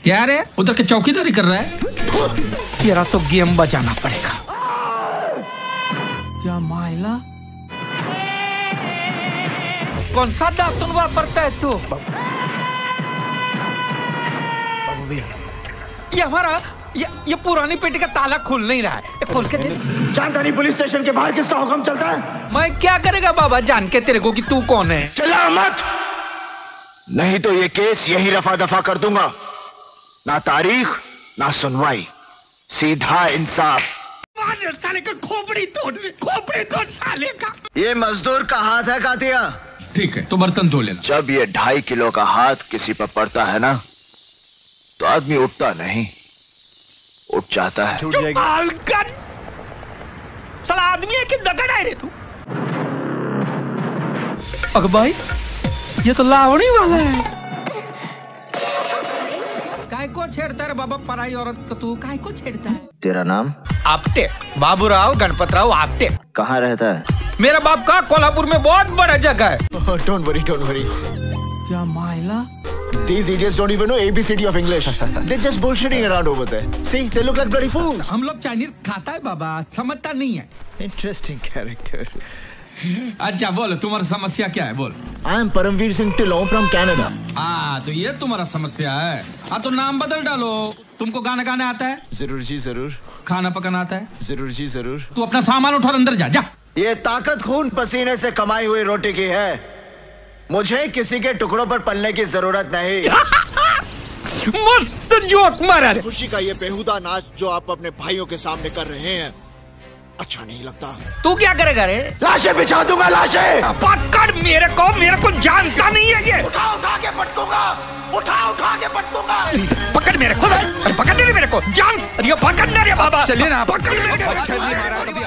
क्या रे उधर के चौकीदारी कर रहा है? तेरा तो गेम बजाना पड़ेगा। क्या माइला कौन सा दातुन वापरता है तू? बाबू भैया ये हमारा ये पुरानी पेटी का ताला खुल नहीं रहा है, खोल के दे। चांदनी पुलिस स्टेशन के बाहर किसका हुक्म चलता है? मैं क्या करेगा बाबा जान के तेरे को कि तू कौन है? चिल्ला मत, नहीं तो ये केस यही रफा दफा कर दूंगा। ना तारीख ना सुनवाई, सीधा इंसाफ। साले का खोपड़ी तोड़ साले का। ये मजदूर का हाथ है कातिया। ठीक है तो बर्तन धो लेना। जब ये 2.5 किलो का हाथ किसी पर पड़ता है ना तो आदमी उठता नहीं, उठ जाता है। साला आदमी है कि दगड़ है रे तू? अग भाई ये तो लावणी वाला है। काय को छेड़ता है बाबा पराई औरत को? तू काय को छेड़ता है? तेरा नाम? आपटे, बाबूराव गणपतराव आपटे। कहाँ रहता है? मेरा बाप का कोल्हापुर में बहुत बड़ा जगह है। Don't worry. क्या माइला? These idiots don't even know ABCD of English. They're just bullshitting around over there. See, they look like bloody fools. हम लोग चाइनीज खाता है बाबा, समझता नहीं है। Interesting character. अच्छा बोल तुम्हारी समस्या क्या है बोल। I am Paramveer Singh Tilon from Canada. हाँ तो ये तुम्हारा समस्या है। हाँ तो नाम बदल डालो। तुमको गाना गाने आता है? जरूर जी जरूर। खाना पकाना आता है? जरूर जी जरूर। तू अपना सामान उठा अंदर जा। ये ताकत खून पसीने से कमाई हुई रोटी की है, मुझे किसी के टुकड़ों पर पलने की जरूरत नहीं। मस्त जोक मारा रे। खुशी का ये बेहुदा नाच जो आप अपने भाइयों के सामने कर रहे हैं अच्छा नहीं लगता। तू क्या करेगा रे? लाशें बिछा दूंगा, लाशें। पकड़ मेरे को जानता नहीं है ये। उठा के पटकूंगा, उठा के पटकूंगा। पकड़ मेरे को, पकड़ मेरे को जान। अरे पकड़ ना रे बाबा। चलिए ना, पकड़ मेरे को।